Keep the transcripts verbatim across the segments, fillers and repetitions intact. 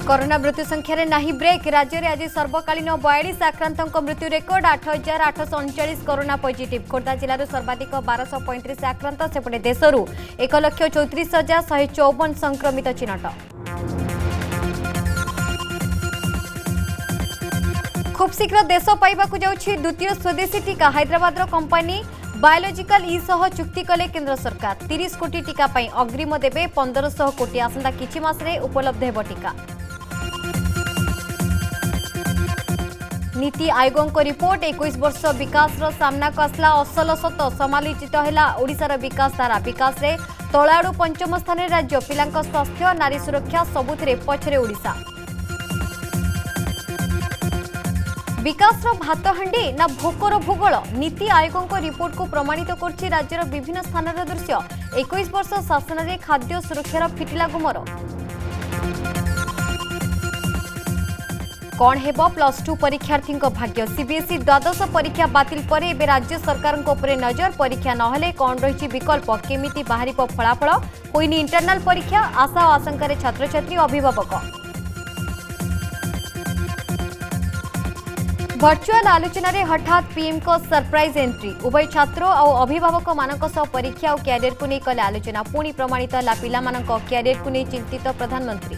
Corona मृत्यु संख्यार नहीं ब्रेक। राज्य में आज सर्वकालीन बयालीस आक्रांतों मृत्यु रेकर्ड आठ हजार आठश अणचाश कोरोना पॉजिटिव। खोर्धा जिलूर सर्वाधिक बारश पैंतीस आक्रांत सेपटे देशरू एक लक्ष चौतीस हजार शहे चौवन संक्रमित चिन्हट। खूब शीघ्र देश पाइबाकु जाउछि द्वितीय स्वदेशी टीका। हैदराबाद कंपनी बायोलॉजिकल ई सह चुक्ति कले केंद्र सरकार। तीस कोटी टीका पाई अग्रिम देबे पंद्रह सौ कोटी। आसंता किछि मासरे उपलब्ध हेबो टीका। नीति आयोग को रिपोर्ट इक्कीस वर्ष विकास रो सामना को आसला असल सत। समालोचित हैला ओडिशार विकास धारा। विकास रे तळाडू पंचम स्थान राज्य। पिलांक स्वास्थ्य नारी सुरक्षा सबुथिरे पछरे ओडिशा। विकास रो भात हांडी ना भोकर भूगोल। नीति आयोग को रिपोर्ट को प्रमाणित करछि राज्यर विभिन्न स्थान दृश्य। इक्कीस वर्ष शासन रे खाद्य सुरक्षार फिटिला गुमर। कौन हेबो प्लस टू परीक्षार्थी भाग्य। सीबीएसई द्वादश परीक्षा बातिल पर एबे राज्य सरकार नजर। परीक्षा नहले कौन रही विकल्प केमिति बाहर फलाफल होइनी इंटरनाल परीक्षा। आशा और आशंकार छात्र छात्री अभिभावक। वर्चुअल आलोचना रे हठात पीएम को सरप्राइज एंट्री। उभय छात्र और अभिभावक मानक सह परीक्षा और कैरियर को नहीं कले आलोचना। पुणी प्रमाणित है पिला मानक कैरियर को नहीं चिंतित प्रधानमंत्री।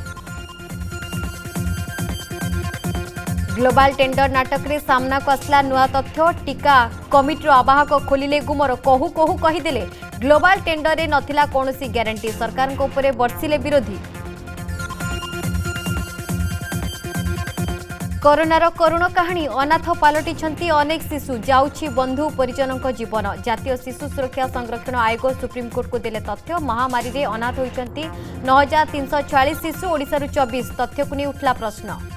ग्लोबल टेंडर नाटक रे सामना को आसला नुआ तथ्य। टीका कमिटी आवाहक खोलिले गुमर। कहू कहू कहीदेले ग्लोबल टेंडर रे नथिला कोनोसी ग्यारंटी। सरकार को ऊपर बर्षिले विरोधी। कोरोनार करुण कहानी। अनाथ पलटि अनेक शिशु। जाउछि बंधु परिजनों जीवन। जातीय शिशु सुरक्षा संरक्षण आयोग सुप्रीमकोर्ट को देले तथ्य। महामारी रे अनाथ होइछंती नौ हजार तीन सौ छियालीस शिशु। ओडिशारू चौबीस। तथ्य को नहीं उठला प्रश्न।